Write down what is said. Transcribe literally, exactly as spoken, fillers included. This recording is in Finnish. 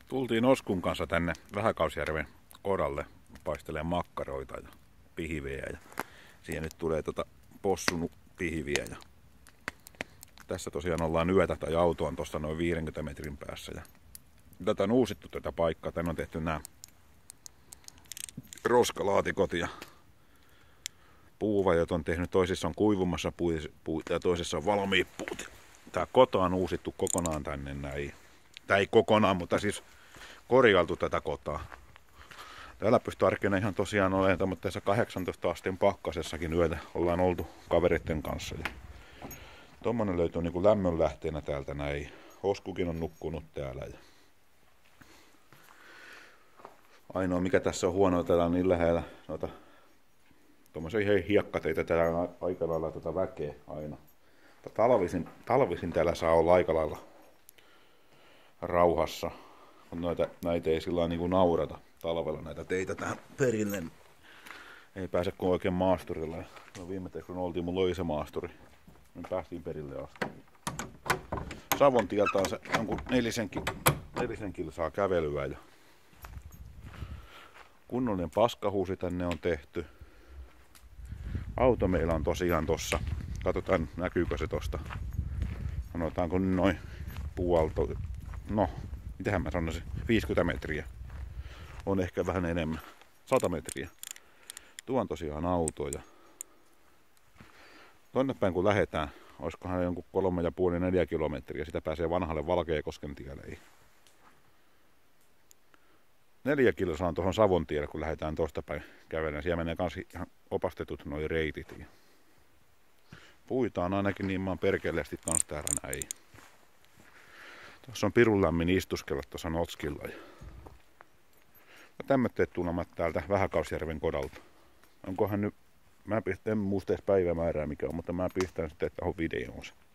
Tultiin Oskun kanssa tänne Vähäkausjärven kodalle paistelee makkaroita ja pihviä. Ja siihen nyt tulee tota possun pihviä. Ja tässä tosiaan ollaan yötä tai auto on tuossa noin viidenkymmenen metrin päässä. Ja tätä on uusittu tätä paikkaa. Tänne on tehty nämä roskalaatikot ja puuvajot on tehnyt. Toisissa on kuivumassa puita ja toisissa on valmiit puut. Tää kota on uusittu kokonaan tänne näin. Tää ei kokonaan, mutta siis korjailtu tätä kotaa. Täällä pystyy arkena ihan tosiaan olemaan, mutta tässä kahdeksantoista asteen pakkasessakin yötä ollaan oltu kavereiden kanssa. Ja tommonen löytyy niinku lämmönlähteenä täältä näin. Oskukin on nukkunut täällä. Ja ainoa mikä tässä on huonoa, täällä on niin lähellä noita tommosia hiekkateitä täällä aika lailla tätä väkeä aina. Talvisin, talvisin täällä saa olla aika lailla rauhassa. Noita, näitä ei sillä niin naurata talvella näitä teitä tähän perille. Ei pääse kuin oikein maasturilla. No viime kun oltiin, mulla oli se maasturi. Me päästiin perille asti. Savon tieltä on se jonkun nelisen, nelisen kilsaa kävelyä. Ja kunnollinen paskahuusi tänne on tehty. Auto meillä on tosiaan tossa. Katsotaan näkyykö se tosta. Sanotaanko noin puolto. No, mitähän mä sanoisin, viisikymmentä metriä. On ehkä vähän enemmän, sata metriä. Tuo on tosiaan auto ja tonne päin kun lähdetään, olisikohan jonkun kolme ja puoli neljä kilometriä, sitä pääsee vanhalle Valkeakosken tielle. Neljä kilsaa on tuohon Savon tielle, kun lähdetään tosta päin kävelemään. Siellä menee kans ihan opastetut noi reitit. Puita on ainakin niin maan perkeleesti kans täällä näin. Tuossa on pirun lämmin istuskella tuossa Notskilla. Ja tämmötteet tulemat täältä Vähäkausjärven kodalta. Onkohan nyt, mä pistän, en muista edes päivämäärää mikä on, mutta mä pistän sitten tuohon videoon.